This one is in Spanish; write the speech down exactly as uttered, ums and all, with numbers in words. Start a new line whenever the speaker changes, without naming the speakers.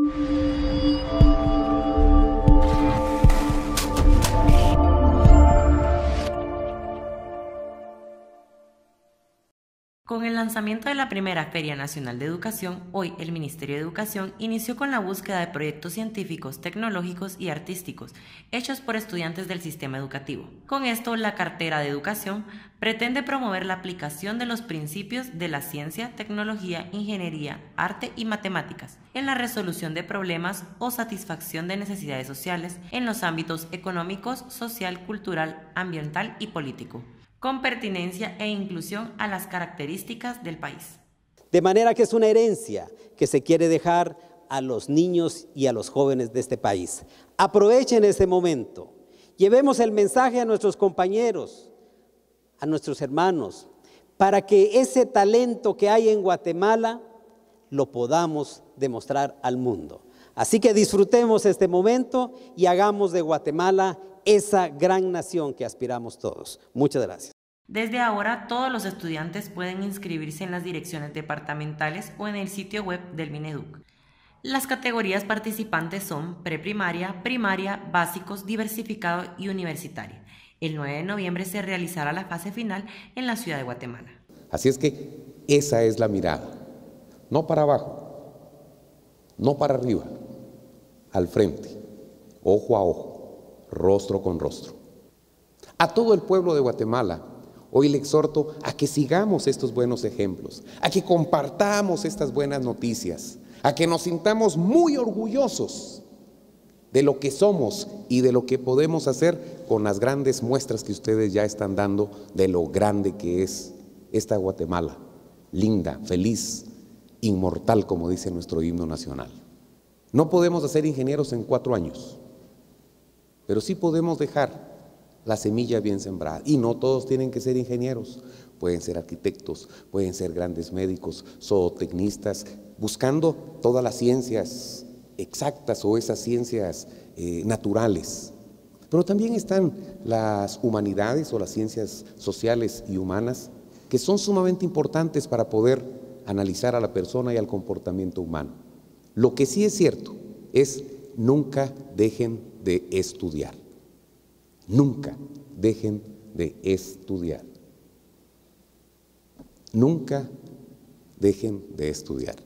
Con el lanzamiento de la primera Feria Nacional de Educación, hoy el Ministerio de Educación inició con la búsqueda de proyectos científicos, tecnológicos y artísticos hechos por estudiantes del sistema educativo. Con esto, la cartera de educación pretende promover la aplicación de los principios de la ciencia, tecnología, ingeniería, arte y matemáticas en la resolución de problemas o satisfacción de necesidades sociales en los ámbitos económicos, social, cultural, ambiental y político, con pertinencia e inclusión a las características del país.
De manera que es una herencia que se quiere dejar a los niños y a los jóvenes de este país. Aprovechen este momento, llevemos el mensaje a nuestros compañeros, a nuestros hermanos, para que ese talento que hay en Guatemala lo podamos demostrar al mundo. Así que disfrutemos este momento y hagamos de Guatemala esa gran nación que aspiramos todos. Muchas gracias.
Desde ahora, todos los estudiantes pueden inscribirse en las direcciones departamentales o en el sitio web del Mineduc. Las categorías participantes son preprimaria, primaria, básicos, diversificado y universitario. El nueve de noviembre se realizará la fase final en la ciudad de Guatemala.
Así es que esa es la mirada, no para abajo, no para arriba, al frente, ojo a ojo, rostro con rostro. A todo el pueblo de Guatemala, hoy le exhorto a que sigamos estos buenos ejemplos, a que compartamos estas buenas noticias, a que nos sintamos muy orgullosos de lo que somos y de lo que podemos hacer con las grandes muestras que ustedes ya están dando de lo grande que es esta Guatemala, linda, feliz, inmortal, como dice nuestro himno nacional. No podemos hacer ingenieros en cuatro años, pero sí podemos dejar la semilla bien sembrada. Y no todos tienen que ser ingenieros, pueden ser arquitectos, pueden ser grandes médicos, zootecnistas, buscando todas las ciencias exactas o esas ciencias eh, naturales. Pero también están las humanidades o las ciencias sociales y humanas, que son sumamente importantes para poder analizar a la persona y al comportamiento humano. Lo que sí es cierto es nunca dejen de estudiar. Nunca dejen de estudiar. Nunca dejen de estudiar.